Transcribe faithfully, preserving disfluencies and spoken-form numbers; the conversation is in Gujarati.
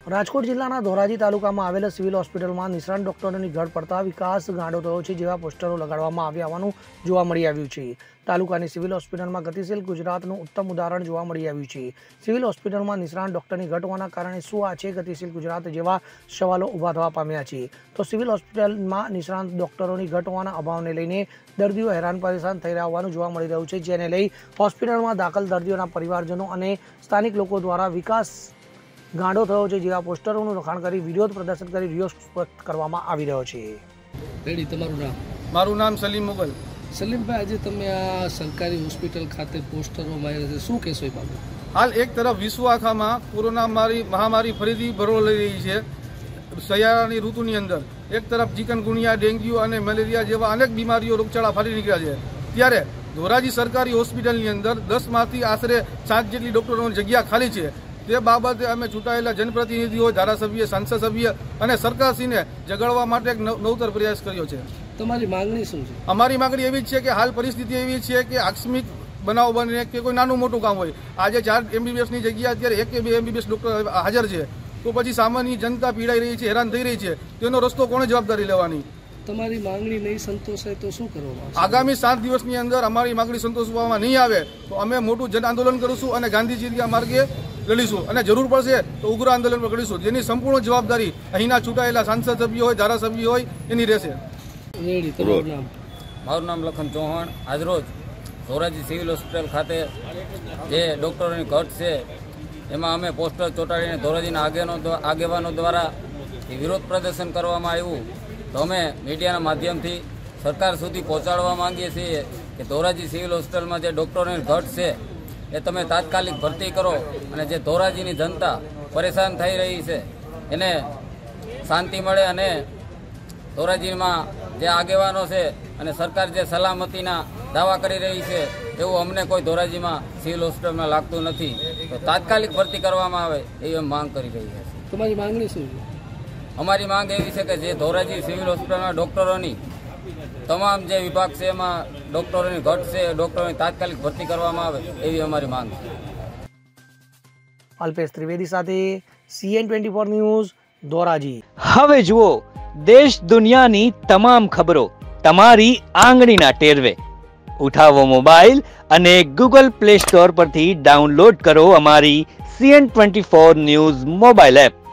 રાજકોટ જિલ્લાના ધોરાજી તાલુકામાં આવેલા સિવિલ હોસ્પિટલમાં નિષ્ણાત ડોક્ટરોની ઘટ પડતા વિકાસ ગાંડો થયો છે જેવા પોસ્ટરો લગાડવામાં આવ્યા હોવાનું જોવા મળી આવ્યું છે। તાલુકાની સિવિલ હોસ્પિટલમાં ગતિશીલ ગુજરાતનું ઉત્તમ ઉદાહરણ જોવા મળી આવ્યું છે। સિવિલ હોસ્પિટલમાં નિષ્ણાત ડોક્ટરની ઘટ હોવાના કારણે શું આ છે ગતિશીલ ગુજરાત જેવા સવાલો ઊભા થવા પામ્યા છે। તો સિવિલ હોસ્પિટલમાં નિષ્ણાત ડોક્ટરોની ઘટ હોવાના અભાવને લઈને દર્દીઓ હેરાન પરેશાન થઈ રહ્યા હોવાનું જોવા મળી રહ્યું છે, જેને લઈ હોસ્પિટલમાં દાખલ દર્દીઓના પરિવારજનો અને સ્થાનિક લોકો દ્વારા વિકાસ ગાંડો થયો છે જેવા પોસ્ટરોનું લખાણ કરી વિરોધ પ્રદર્શન કરી વિરોધ વ્યક્ત કરવામાં આવી રહ્યો છે। રેડી, તમારું નામ? મારું નામ સલીમ મુગલ। સલીમભાઈ, આજે તમે આ સરકારી હોસ્પિટલ ખાતે પોસ્ટરો માર્યા છે, શું કહેશો એ બાબતે? હાલ એક તરફ વિશ્વ આખામાં કોરોના મહામારી ફરીથી ભરો લઈ રહી છે। શિયાળાની ઋતુની અંદર એક તરફ ચિકનગુનિયા, ડેન્ગ્યુ અને મેલેરિયા જેવા અનેક બીમારીઓ રોગચાળા ફરી નીકળ્યા છે, ત્યારે ધોરાજી સરકારી હોસ્પિટલની અંદર દસમાંથી આશરે સાત જેટલી ડોક્ટરોની જગ્યા ખાલી છે। તે બાબતે અમે ચૂંટાયેલા જનપ્રતિનિધિઓ, ધારાસભ્ય, સાંસદ સભ્ય અને સરકારશ્રીને જગાડવા માટે એક નવતર પ્રયાસ કર્યો છે। તમારી માંગણી શું છે? અમારી માંગણી એવી છે કે હાલ પરિસ્થિતિ એવી છે કે આકસ્મિક બનાવ બને કે કોઈ નાનું મોટું કામ હોય, આજે ચાર એમબીબીએસની જગ્યા અત્યારે એક કે બે એમબીબીએસ ડોક્ટર હાજર છે, તો પછી સામાન્ય જનતા પીડાઈ રહી છે, હેરાન થઈ રહી છે, તેનો રસ્તો કોણે જવાબદારી લેવાની? તમારી માંગણી નહીં સંતોષાય તો શું કરવામાં? આગામી સાત દિવસની અંદર અમારી માંગણી સંતોષવામાં નહીં આવે તો અમે મોટું જન આંદોલન કરીશું અને ગાંધીજીના માર્ગે લડીશું અને જરૂર પડશે તો ઉગ્ર આંદોલન પણ કરીશું, જેની સંપૂર્ણ જવાબદારી અહીંના ચૂંટાયેલા સાંસદ સભ્યો હોય, ધારાસભ્ય હોય એની રહેશે। રેડી, તમારું નામ? મારું નામ લખન ચૌહાણ। આજરોજ ધોરાજી સિવિલ હોસ્પિટલ ખાતે જે ડૉક્ટરોની ઘટ છે એમાં અમે પોસ્ટર ચોંટાડીને ધોરાજીના આગેવાનો આગેવાનો દ્વારા વિરોધ પ્રદર્શન કરવામાં આવ્યું, તો અમે મીડિયાના માધ્યમથી સરકાર સુધી પહોંચાડવા માંગીએ છીએ કે ધોરાજી સિવિલ હોસ્પિટલમાં જે ડૉક્ટરોની ઘટ છે એ તમે તાત્કાલિક ભરતી કરો અને જે ધોરાજીની જનતા પરેશાન થઈ રહી છે એને શાંતિ મળે અને ધોરાજીમાં જે આગેવાનો છે અને સરકાર જે સલામતીના દાવા કરી રહી છે એવું અમને કોઈ ધોરાજીમાં સિવિલ હોસ્પિટલમાં લાગતું નથી, તો તાત્કાલિક ભરતી કરવામાં આવે એવી અમે માંગ કરી રહી છે। તમારી માંગણી શું છે? અમારી માંગ એવી છે કે જે ધોરાજી સિવિલ હોસ્પિટલના ડૉક્ટરોની તમામ જે વિભાગ છે એમાં ડૉક્ટરોની ઘટ છે, ડૉક્ટરોની તાત્કાલિક ભરતી કરવામાં આવે એવી અમારી માંગ છે। અલ્પેશ ત્રિવેદી સાથે CN twenty four news, Dhoraji. હવે જુઓ દેશ દુનિયાની તમામ ખબરો તમારી આંગળીના ટેરવે। ઉઠાવો મોબાઈલ અને ગૂગલ પ્લે સ્ટોર પરથી ડાઉનલોડ કરો અમારી CN twenty four news mobile app.